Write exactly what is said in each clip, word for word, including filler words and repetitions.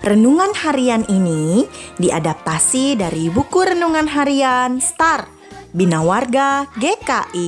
Renungan harian ini diadaptasi dari buku renungan harian Star Bina Warga G K I.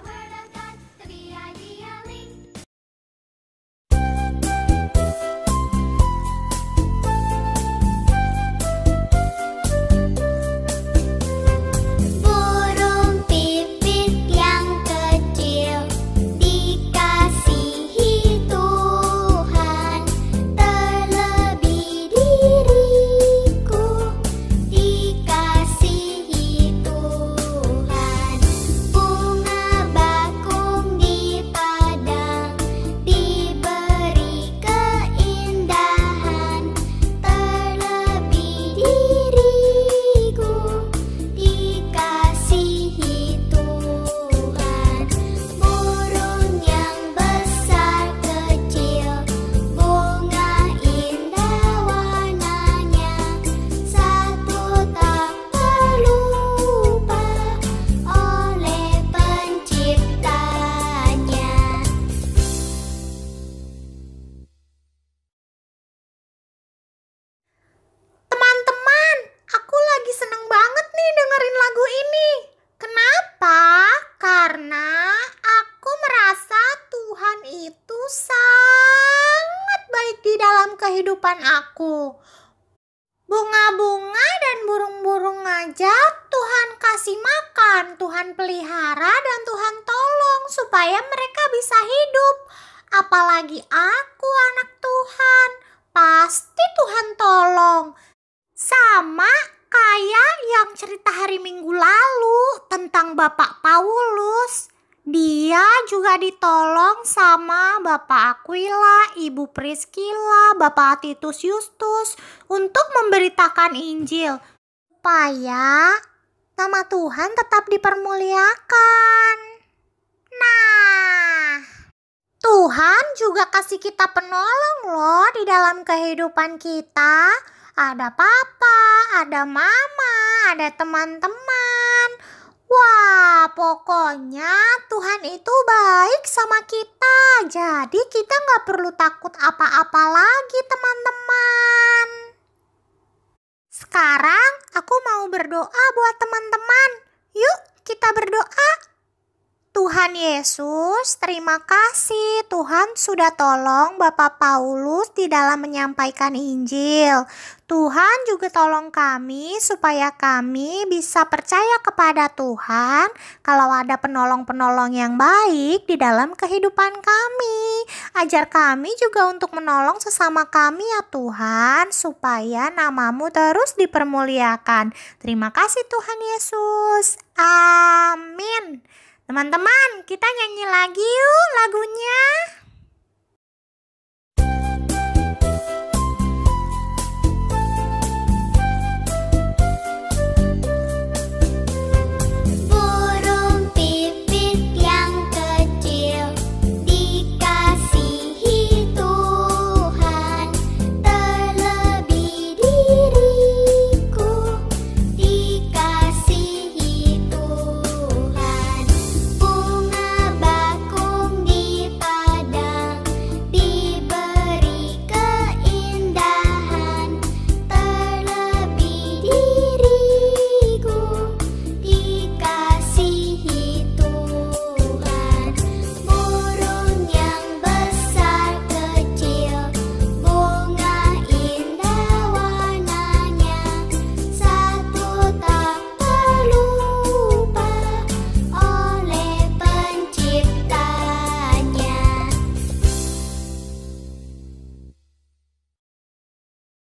Sangat baik di dalam kehidupan aku. Bunga-bunga dan burung-burung aja Tuhan kasih makan, Tuhan pelihara dan Tuhan tolong supaya mereka bisa hidup. Apalagi aku anak Tuhan, pasti Tuhan tolong. Sama kayak yang cerita hari Minggu lalu tentang Bapak Paulus. Dia juga ditolong sama Bapak Aquila, Ibu Priscilla, Bapak Titus Justus untuk memberitakan Injil supaya nama Tuhan tetap dipermuliakan. Nah, Tuhan juga kasih kita penolong loh di dalam kehidupan kita. Ada papa, ada mama, ada teman-teman. Wah, pokoknya Tuhan itu baik sama kita. Jadi kita gak perlu takut apa-apa lagi, teman-teman. Sekarang aku mau berdoa buat teman-teman. Yuk kita berdoa. Tuhan Yesus, terima kasih Tuhan sudah tolong Bapak Paulus di dalam menyampaikan Injil. Tuhan juga tolong kami supaya kami bisa percaya kepada Tuhan kalau ada penolong-penolong yang baik di dalam kehidupan kami. Ajar kami juga untuk menolong sesama kami ya Tuhan, supaya namamu terus dipermuliakan. Terima kasih Tuhan Yesus. Amin. Teman-teman, kita nyanyi lagi yuk lagunya.